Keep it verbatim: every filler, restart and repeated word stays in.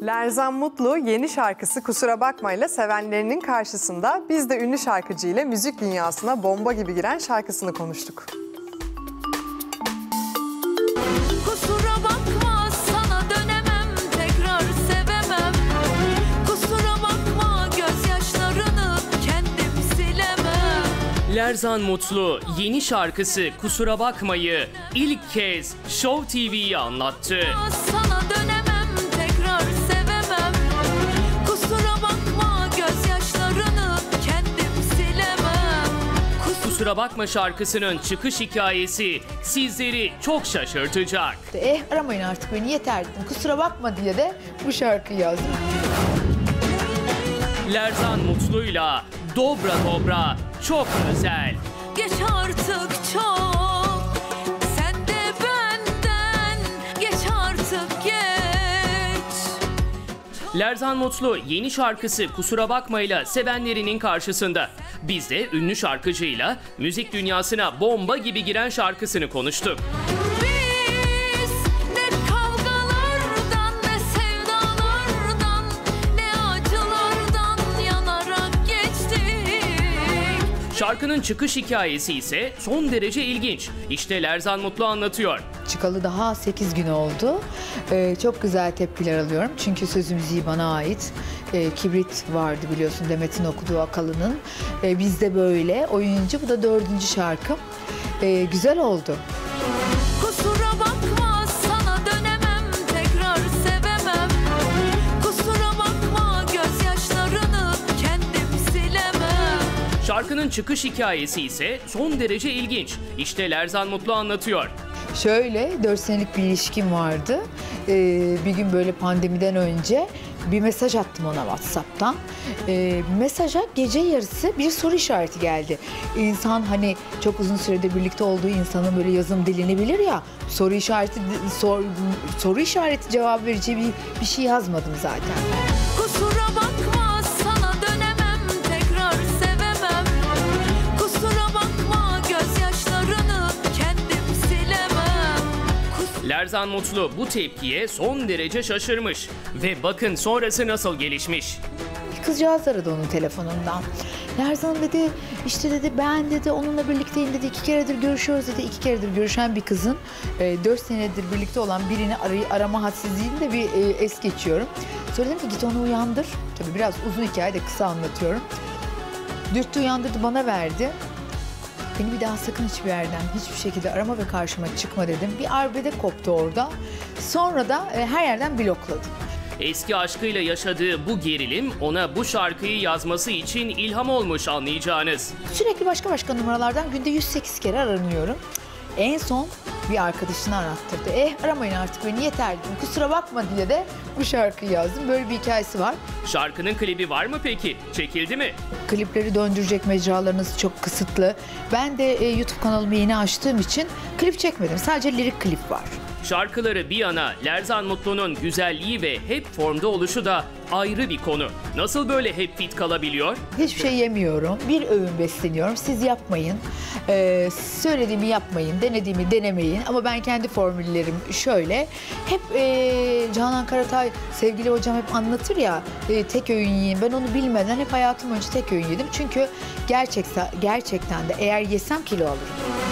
Lerzan Mutlu yeni şarkısı Kusura Bakmayla sevenlerinin karşısında biz de ünlü şarkıcı ile müzik dünyasına bomba gibi giren şarkısını konuştuk. Kusura bakma sana dönemem, tekrar sevemem. Kusura bakma gözyaşlarını kendim silemem. Lerzan Mutlu yeni şarkısı Kusura Bakmayı ilk kez Show T V'ye anlattı. Sana dönemem, tekrar sevemem. Kusura bakma gözyaşlarını kendim silemem. Kusura Bakma şarkısının çıkış hikayesi sizleri çok şaşırtacak. Eh aramayın artık beni yeter dedim. Kusura bakma diye de bu şarkıyı yazdım. Lerzan Mutlu'yla Dobra Dobra çok özel. Geç artık çok, sen de benden geç artık geç. Lerzan Mutlu yeni şarkısı Kusura Bakmayla sevenlerinin karşısında. Biz de ünlü şarkıcıyla müzik dünyasına bomba gibi giren şarkısını konuştuk. Biz ne kavgalardan ne sevdalardan ne acılardan yanarak geçtik. Şarkının çıkış hikayesi ise son derece ilginç. İşte Lerzan Mutlu anlatıyor. Çıkalı daha sekiz gün oldu. Ee, çok güzel tepkiler alıyorum. Çünkü sözü müziği bana ait. Ee, Kibrit vardı biliyorsun Demet'in okuduğu Akalı'nın. Ee, bizde böyle oyuncu. Bu da dördüncü şarkım. Ee, güzel oldu. Kusura bakma sana dönemem, tekrar sevemem. Kusura bakma gözyaşlarını kendim silemem. Şarkının çıkış hikayesi ise son derece ilginç. İşte Lerzan Mutlu anlatıyor. Şöyle dört senelik bir ilişkim vardı. Ee, bir gün böyle pandemiden önce bir mesaj attım ona WhatsApp'tan. Ee, mesaja gece yarısı bir soru işareti geldi. İnsan hani çok uzun süredir birlikte olduğu insanın böyle yazım dilini bilir ya. Soru işareti sor, soru işareti cevap vereceği bir, bir şey yazmadım zaten. Kusura bakma sana dönemem, tekrar sevemem. Kusura bakma gözyaşlarını kendim silemem. Kus- Lerzan Mutlu bu tepkiye son derece şaşırmış. Ve bakın sonrası nasıl gelişmiş. Kızcağız aradı onun telefonundan. Lerzan dedi, işte dedi ben dedi onunla birlikteyim dedi. iki keredir görüşüyoruz dedi. İki keredir görüşen bir kızın e, dört senedir birlikte olan birini arayı, arama hadsizliğini de bir e, es geçiyorum. Söyledim ki git onu uyandır. Tabii biraz uzun hikaye de kısa anlatıyorum. Dürttü uyandırdı bana verdi. Beni bir daha sakın hiçbir yerden hiçbir şekilde arama ve karşıma çıkma dedim. Bir arbede koptu orada. Sonra da e, her yerden blokladım. Eski aşkıyla yaşadığı bu gerilim ona bu şarkıyı yazması için ilham olmuş anlayacağınız. Sürekli başka başka numaralardan günde yüz sekiz kere aranıyorum. En son bir arkadaşını arattırdı. Eh aramayın artık beni yeter dedim. Kusura bakma diye de bu şarkıyı yazdım. Böyle bir hikayesi var. Şarkının klibi var mı peki? Çekildi mi? Klipleri döndürecek mecralarınız çok kısıtlı. Ben de e, YouTube kanalımı yeni açtığım için klip çekmedim. Sadece lirik klip var. Şarkıları bir yana Lerzan Mutlu'nun güzelliği ve hep formda oluşu da ayrı bir konu. Nasıl böyle hep fit kalabiliyor? Hiçbir şey yemiyorum. Bir öğün besleniyorum. Siz yapmayın. Ee, söylediğimi yapmayın. Denediğimi denemeyin. Ama ben kendi formüllerim şöyle. Hep e, Canan Karatay sevgili hocam hep anlatır ya e, tek öğün yiyin. Ben onu bilmeden hep hayatım önce tek öğün yedim. Çünkü gerçekten, gerçekten de eğer yesem kilo alırım.